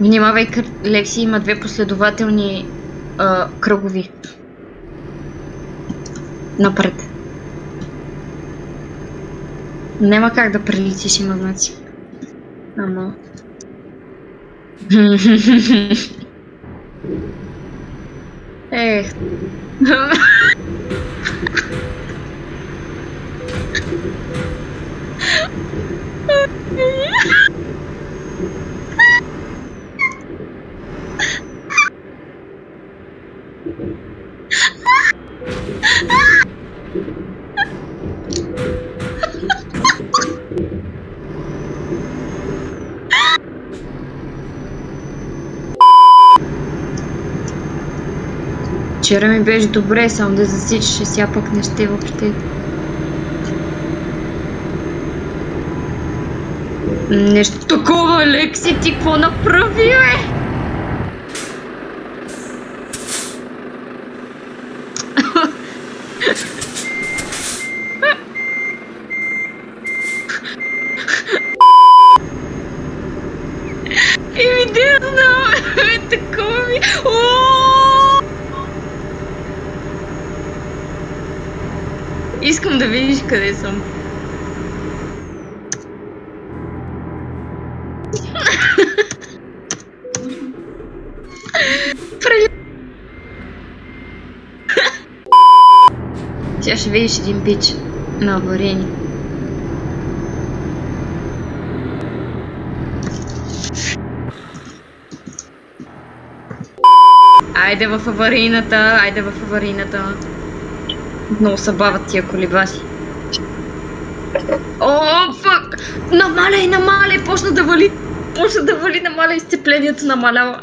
Внимавай, Лекси има две последователни кръгови. Напред. Няма как да прелетиш, има знаци. Ама... Ех... Вчера ми беше добре, само да засичаш, а сега пък не ще въобще. Нещо такова, Лекси, ти какво направи, бе? Еми, не знам, такова ми... Искам да видиш къде съм. Сега ще видиш един бич на аварийни. Айде в аварийната, айде в аварийната. Много са бават тия колибаси. О, фак! Намаляй, намаляй! Почна да вали, намаляй, сцеплението намалява.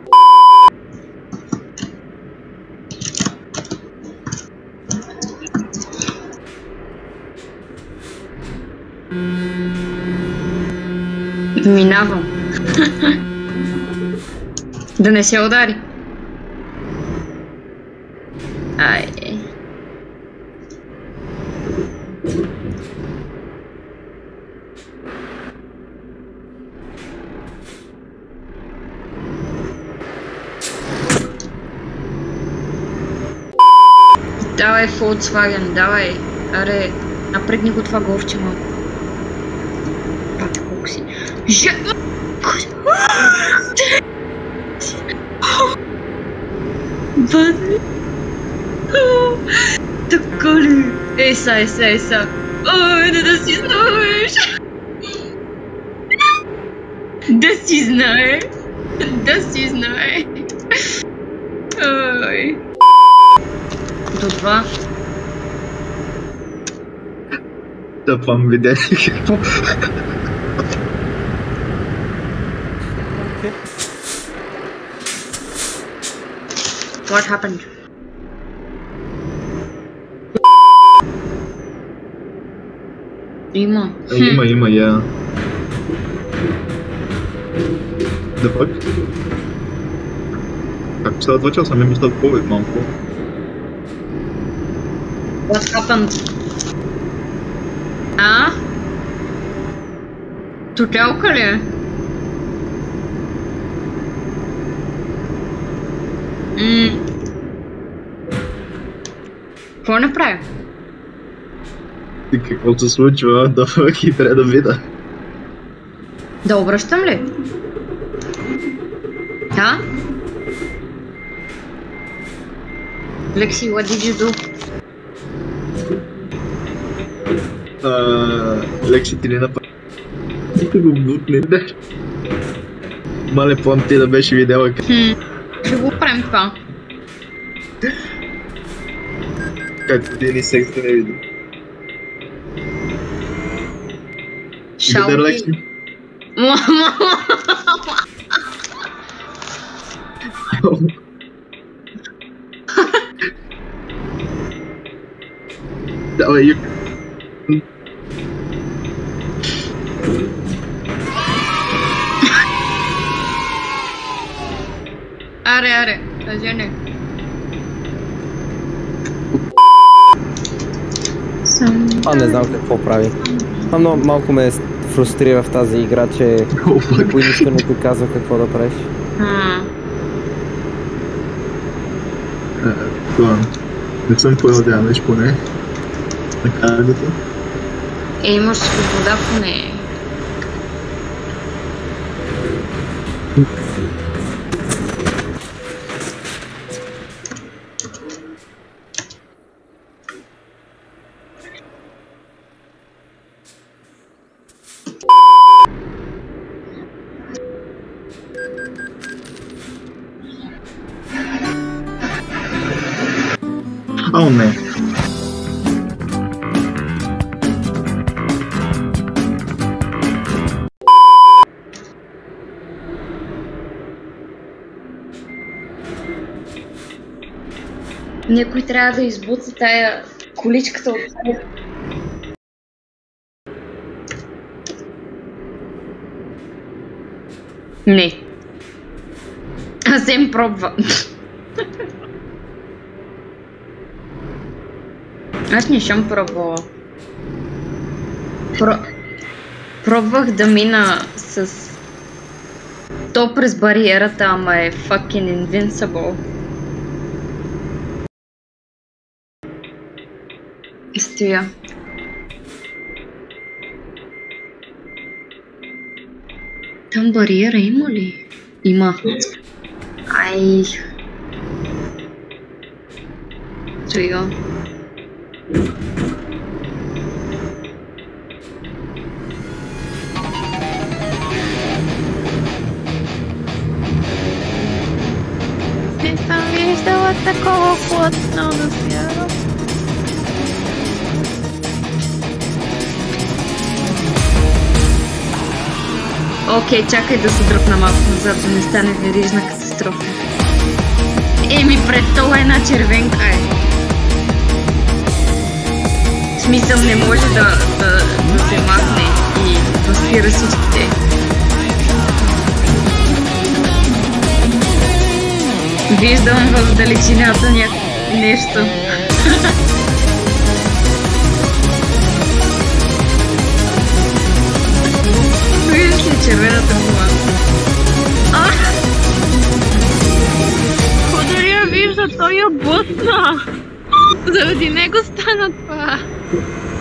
Минавам. Да не се удари. Ай. Давай, Volkswagen, давай. Аре, напрегни го това голфче малко. Пате колко си. Бъде. Така ли? Еса. Ой, да си знаеш. Да си знае. Ой. До 2. Да вам видях какво. What happened? Има, я. Да fuck? Как става 2 часа? Ми мисля повече малко. What happened? А? Тутелка ли е? Какво направи? И какво се случва? Да fuck, и трябва да видя. Да обръщам ли? Да? Лекси, what did you do? Лекси ти не направи. Ти го бутне, да. Мале план ти да беше видела как. Ще го правим това. Както ти ни секс не види. Шал Лекси. Давай, юк. Аре, жене. Не знам какво прави. Малко ме фрустрира в тази игра, че никой нищо не ти казва какво да правиш. Това. Не съм поел дямеш поне. На каргото. Имаш свобода поне. О, не. Някой трябва да избуца тая количката от тая. Не. Аз им пробва. Аз не съм пробвала. Пробвах да мина с то през бариерата, ама е fucking invincible. Стоя. Там бариера има ли? Има. Ай. Стоя. Не съм виждала такова плътно на свята. Окей, чакай да се дръпна малко назад, да не стане верижна катастрофа. Еми, пред това една червенка е. В смисъл не може да се махне и да спира всичките. Виждам в далечината нещо. Виждаш ли червената кола? Дори я вижда, той я блъсна. Заради него стана това.